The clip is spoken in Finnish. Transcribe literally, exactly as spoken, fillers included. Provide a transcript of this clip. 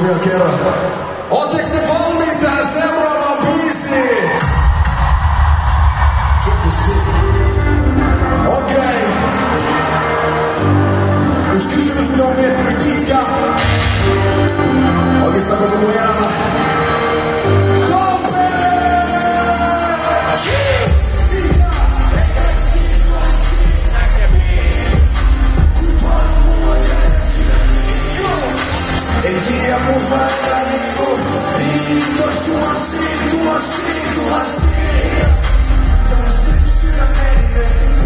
vielä kerran. Ootteks te valmiit tähän seuraavaan biisiin? Okei. Okay. Yksi kysymys, mitä oon miettinyt pitkään. Oikeastaan koko mun elämä. En tiedä mun päivä niinku viitos tuhansia, tuhansia, tuhansia. Tämä syksynä meni